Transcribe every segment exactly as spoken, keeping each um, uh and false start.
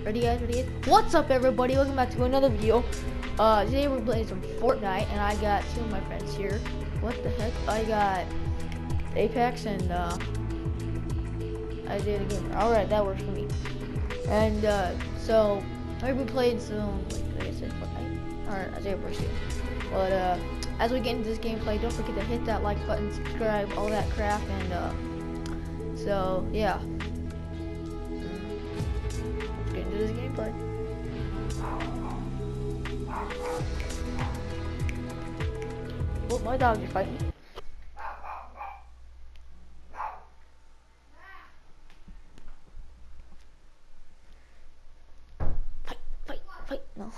Ready guys, ready guys? What's up everybody? Welcome back to another video. Uh, today we're playing some Fortnite and I got two of my friends here. What the heck? I got Apex and uh, I did a gamer. Alright, that works for me. And uh, so, I've been playing some, like, like I said, Fortnite. Or Isaiah Burst. But uh, as we get into this gameplay, don't forget to hit that like button, subscribe, all that crap, and uh, so, yeah. Let's get into this gameplay. Oh, my dogs are fighting. Fight, fight, fight, no.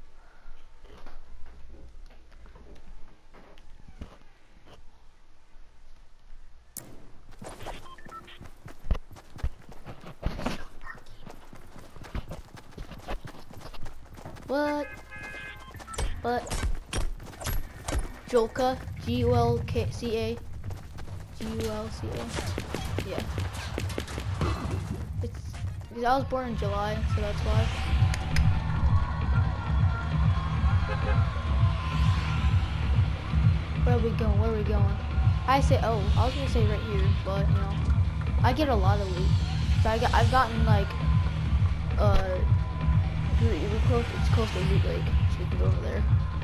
What? But Jolka, G U L K C A, G U L C A. Yeah. It's because I was born in July, so that's why. Where are we going? Where are we going? I say, oh, I was gonna say right here, but you know, I get a lot of loot. So I got, I've gotten like, uh. We're close, it's close to Loot Lake, so we can go over there.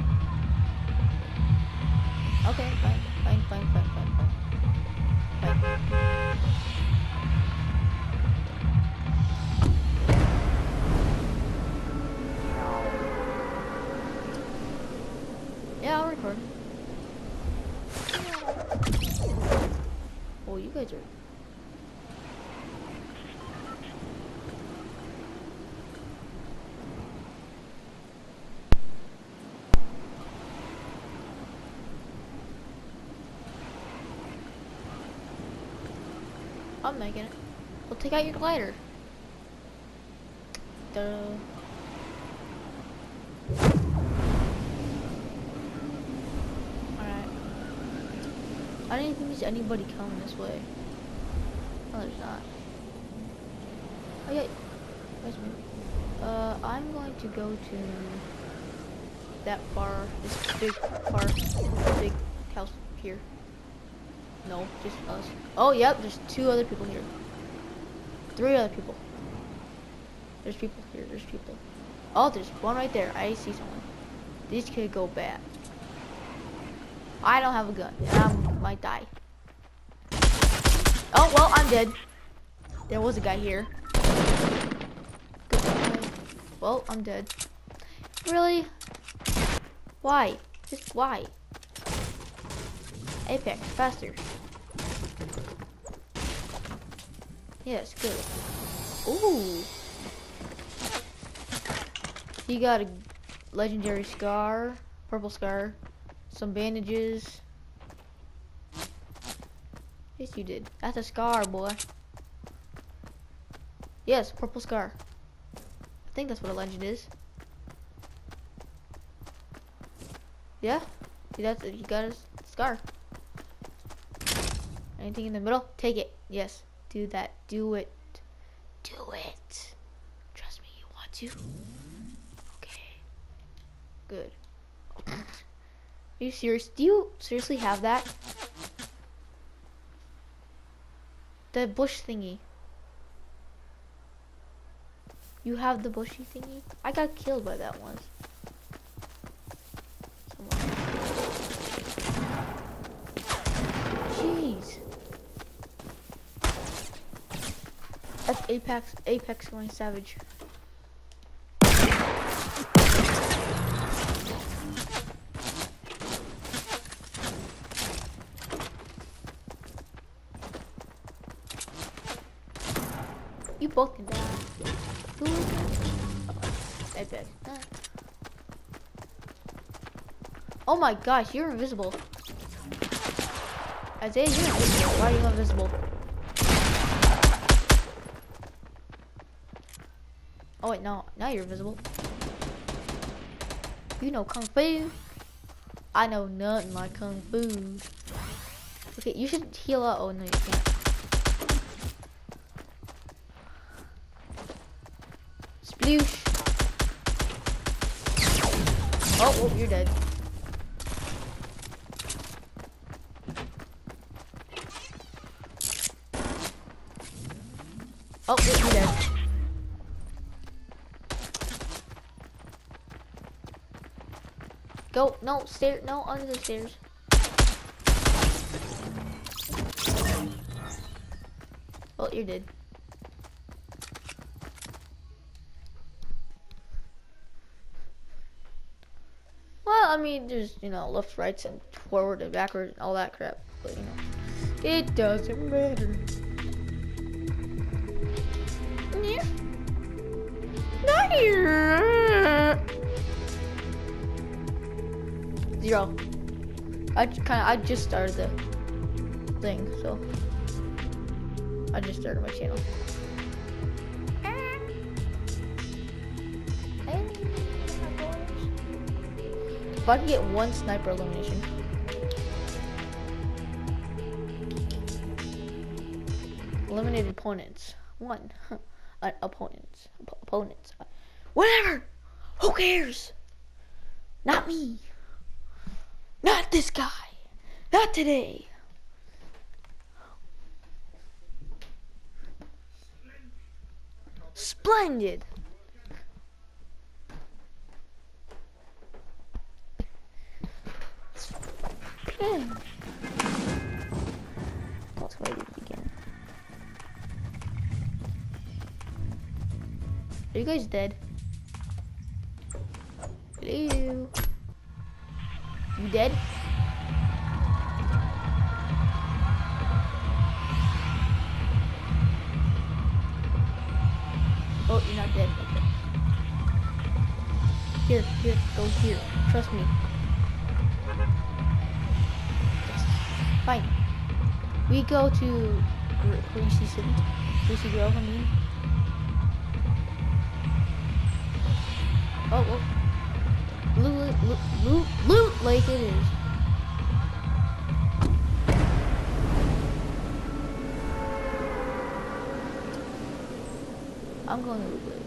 Okay, fine, fine, fine, fine, fine, fine. Fine. Yeah, I'll record. Oh, you guys are... I'm making it. Well, take out your glider. Duh. Alright. I don't even think there's anybody coming this way. No, there's not. Oh, yeah. Where's me? Uh, I'm going to go to that bar. This big bar. Big house here. No, just us. Oh, yep, there's two other people here. Three other people. There's people here, there's people. Oh, there's one right there. I see someone. This could go bad. I don't have a gun, and I might die. Oh, well, I'm dead. There was a guy here. Goodbye. Well, I'm dead. Really? Why? Just why? Apex, faster. Yes, good. Ooh. You got a legendary scar, purple scar, some bandages. Yes, you did. That's a scar, boy. Yes, purple scar. I think that's what a legend is. Yeah, see, that's it. You got a scar. Anything in the middle? Take it. Yes. Do that. Do it. Do it. Trust me, you want to. Okay. Good. Are you serious? Do you seriously have that? The bush thingy. You have the bushy thingy? I got killed by that once. Jeez. That's Apex, Apex going savage. You both can die. Who? Apex. Ah. Oh my gosh, you're invisible. Isaiah, you're invisible. Why are you invisible? Oh wait, no, now you're invisible. You know Kung Fu. I know nothing like Kung Fu. Okay, you should heal up. Oh no, you can't. Sploosh. Oh, oh, you're dead. Oh, wait, you're dead. Go, no, stair, no, under the stairs. Oh, you're dead. Well, I mean, there's, you know, left, right, and forward and backward and all that crap. But, you know, it doesn't matter. Yeah. Not here. Zero. I kind of, I just started the thing, so I just started my channel. If I can get one sniper elimination. Eliminated opponents. One. uh, opponents. Op opponents. Whatever! Who cares? Not me. Not this guy. Not today. Splendid. Hmm. Let's wait to begin. Are you guys dead? Hello? You dead? Oh, you're not dead. Okay. Here, here, go here. Trust me. Fine. We go to Greasy City. Greasy Grove, I mean. Oh, oh. Loot, loot, loot, loot like it is. I'm going to loot lake.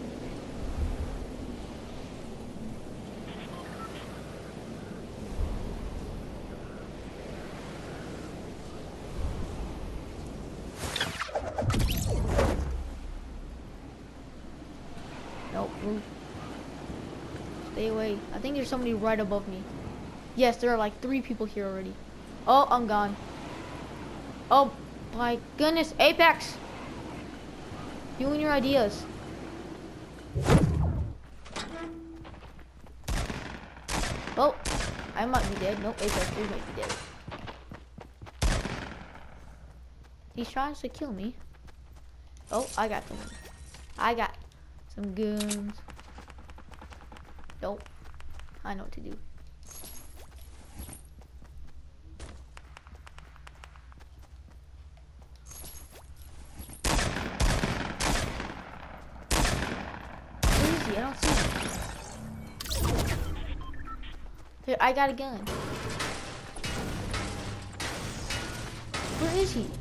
Nope, move. Stay away. I think there's somebody right above me. Yes, there are like three people here already. Oh, I'm gone. Oh my goodness, Apex! You and your ideas. Oh, I might be dead. Nope, Apex, you might be dead. He's trying to kill me. Oh, I got some. I got some guns. Nope. I know what to do. Where is he? I don't see him. Here, I got a gun. Where is he?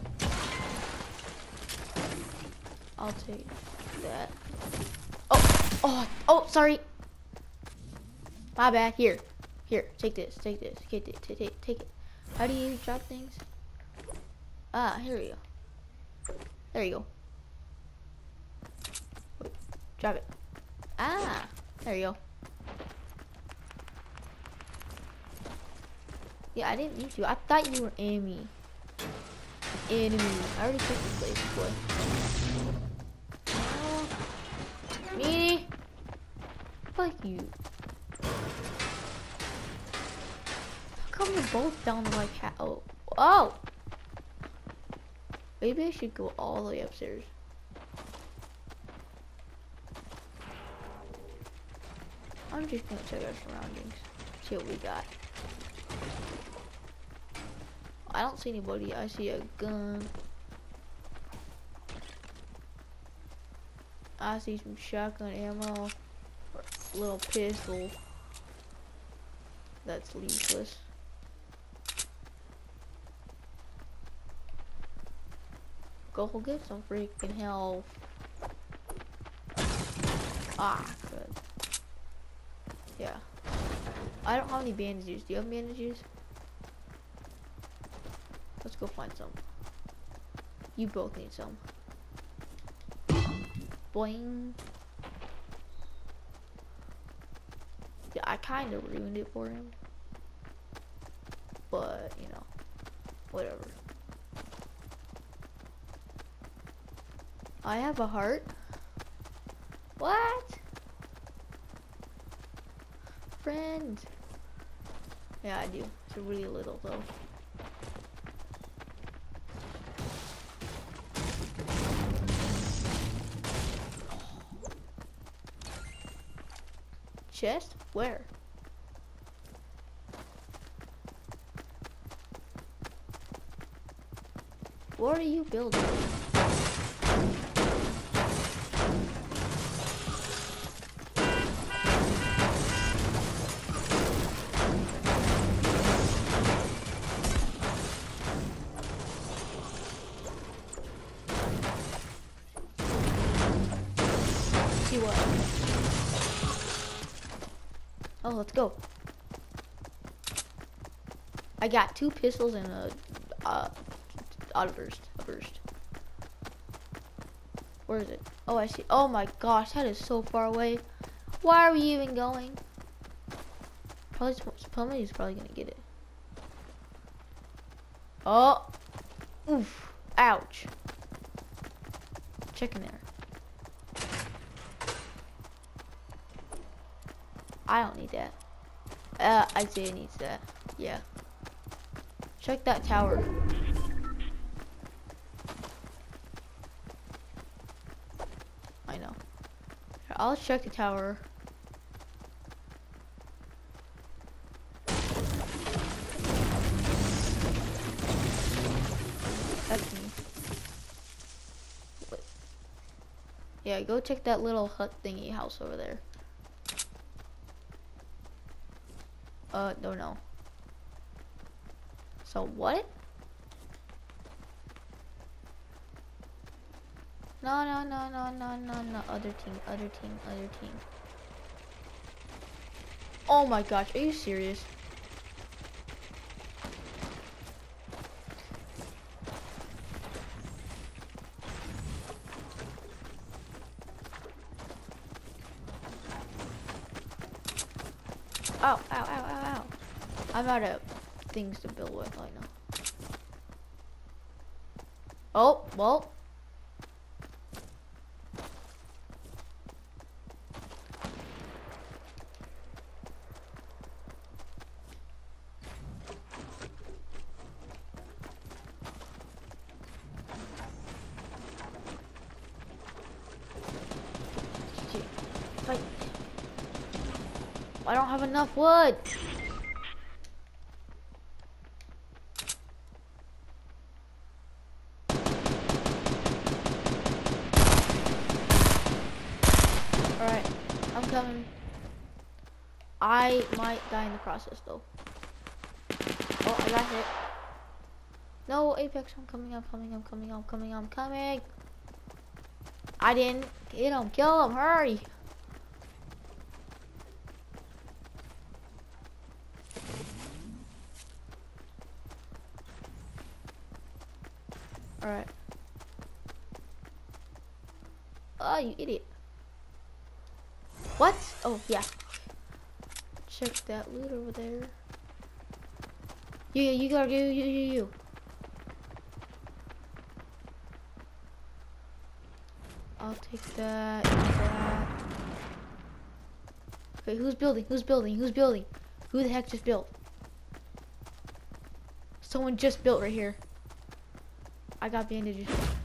I'll take that. Oh, oh, oh, sorry. My bad. Here, here, take this, take this, take it, take it, take it. How do you drop things? Ah, here we go. There you go. Wait, drop it. Ah, there you go. Yeah, I didn't need to. I thought you were enemy. Enemy. I already took this place before. Oh, meanie. Fuck you. How come you're both down like ha- oh oh? Maybe I should go all the way upstairs. I'm just gonna check our surroundings, see what we got. I don't see anybody. I see a gun. I see some shotgun ammo, or a little pistol. That's useless. Go get some freaking health. Ah, good. Yeah. I don't have any bandages. Do you have bandages? Let's go find some. You both need some. Boing. Yeah, I kind of ruined it for him. But, you know, whatever. I have a heart. What? Friend. Yeah, I do. It's really little though. Chest? Where? What are you building? See what? Oh, let's go. I got two pistols and a uh, auto burst. A burst. Where is it? Oh, I see. Oh my gosh, that is so far away. Why are we even going? Probably somebody's probably gonna get it. Oh, oof! Ouch! Check in there. I don't need that. Uh, Isaiah needs that. Yeah. Check that tower. I know. I'll check the tower. That's me. Wait. Yeah, go check that little hut thingy house over there. Uh, no, no. So what? No, no, no, no, no, no, no. Other team, other team, other team. Oh my gosh, are you serious? Ow, ow, ow, ow, ow. I'm out of things to build with right now. Oh, well. Fight. I don't have enough wood. Alright, I'm coming. I might die in the process though. Oh, I got hit. No, Apex, I'm coming, I'm coming, I'm coming, I'm coming, I'm coming. I didn't hit him, kill him, hurry. Alright. Oh, you idiot. What? Oh, yeah. Check that loot over there. You, you gotta, you, you, you, you. I'll take that, that. Okay, who's building? Who's building? Who's building? Who the heck just built? Someone just built right here. I got bandages.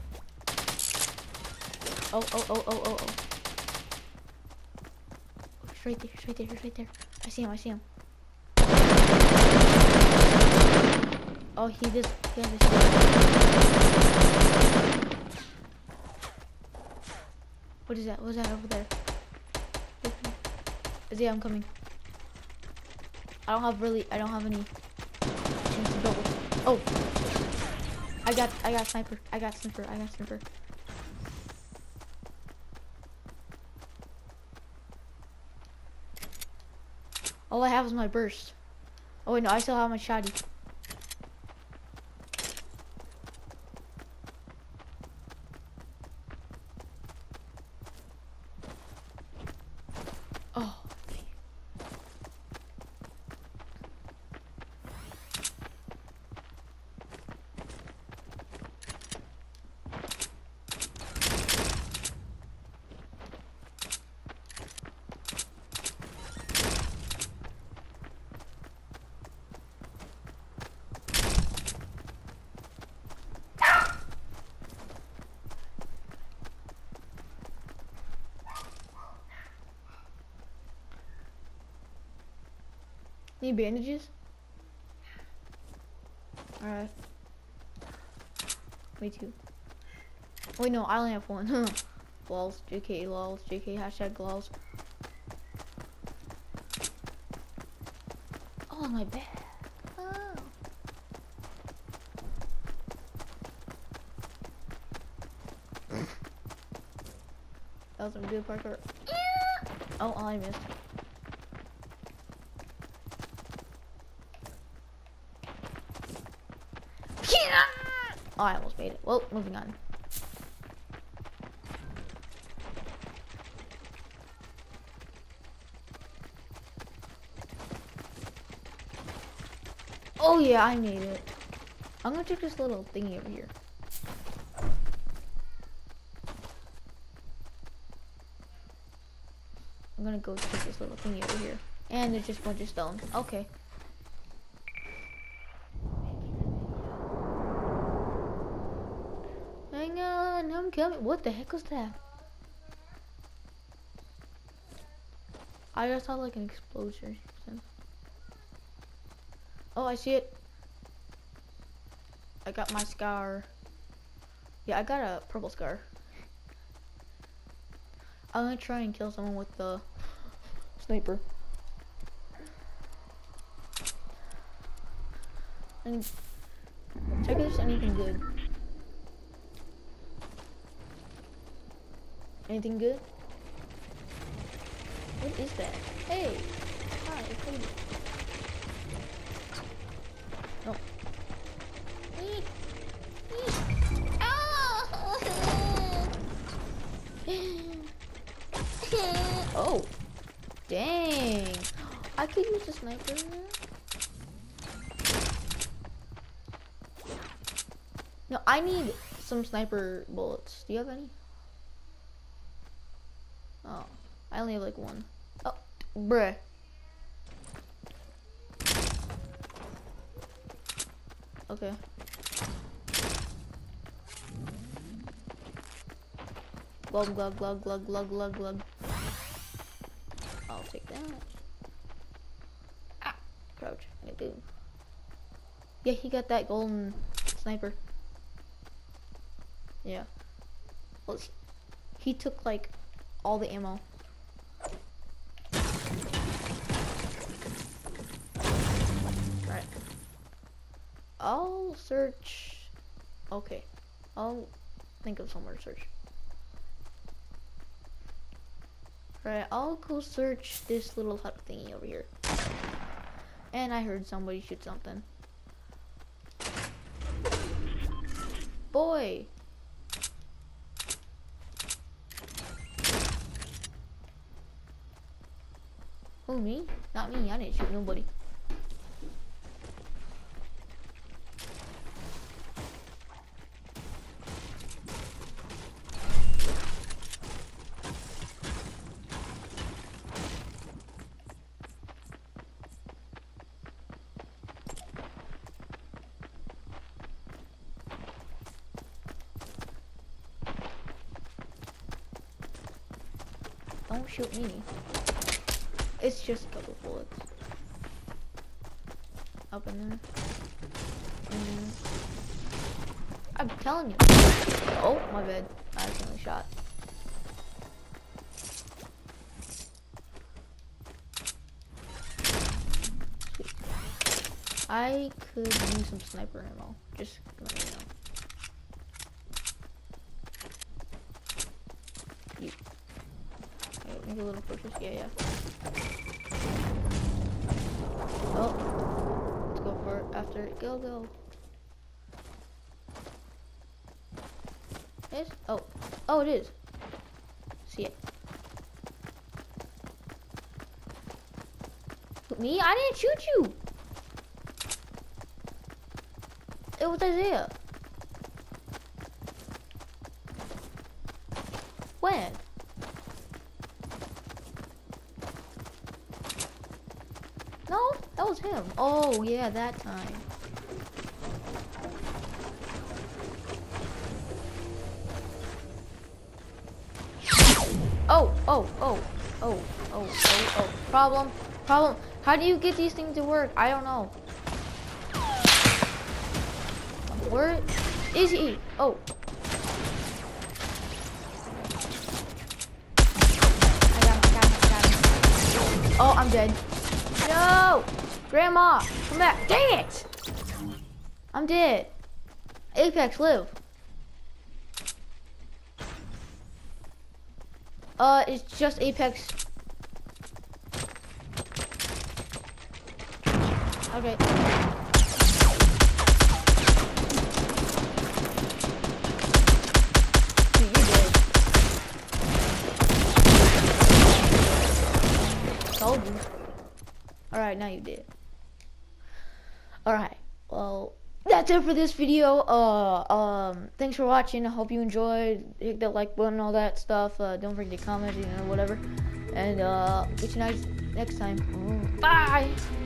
Oh, oh, oh, oh, oh, oh. He's right there, he's right there, he's right there. I see him, I see him. Oh, he just, he has a shield. What is that? What is that over there? Yeah, I'm coming. I don't have really, I don't have any chance to build. Oh, I got, I got sniper. I got sniper. I got sniper. All I have is my burst. Oh wait, no, I still have my shoddy. Oh. Need bandages? Alright. Me too. Wait, no, I only have one. Lols, J K, lols, J K, hashtag lols. Oh, my bad. Oh. That was some good parkour. Oh, I missed. Oh, I almost made it. Well, moving on. Oh yeah, I made it. I'm gonna check this little thingy over here. I'm gonna go check this little thingy over here. And there's just a bunch of stone. Okay. Hang on, I'm coming. What the heck was that? I just saw like an explosion. Oh, I see it. I got my scar. Yeah, I got a purple scar. I'm gonna try and kill someone with the sniper. And check if there's anything good. Anything good? What is that? Hey! Hi, it's me. No. Oh! Dang! I could use a sniper now. No, I need some sniper bullets. Do you have any? Oh, I only have like one. Oh, bruh. Okay. Glug glug glug glug glug glug glug. I'll take that. Ah, crouch. I do. Yeah, he got that golden sniper. Yeah. Well, he took like all the ammo. Right. I'll search. Okay. I'll think of somewhere to search. Right, I'll go search this little hut thingy over here. And I heard somebody shoot something. Boy! Who, me? Not me, I didn't shoot nobody. Don't shoot me. It's just a couple bullets. Up in there. Mm. I'm telling you. Oh, my bad. I accidentally shot. Sweet. I could use some sniper ammo. Just let me know. You. Okay, make a little purchase. Yeah, yeah. Oh, let's go for it after it. Go, go. Yes? Oh. Oh, it is. See it. Me? I didn't shoot you. It was Isaiah. When? No, that was him. Oh, yeah, that time. Oh, oh, oh, oh, oh, oh, oh. Problem, problem. How do you get these things to work? I don't know. Where is he? Oh. I got him, I got him, I got him. Oh, I'm dead. No! Grandma, come back. Dang it! I'm dead. Apex, live. Uh, it's just Apex. Okay. Dude, you're dead. Told you. Alright, now you did. Alright, well, that's it for this video. Uh, um, thanks for watching. I hope you enjoyed. Hit that like button, all that stuff. Uh, don't forget to comment, you know, whatever. And, uh, get you next, next time. Bye!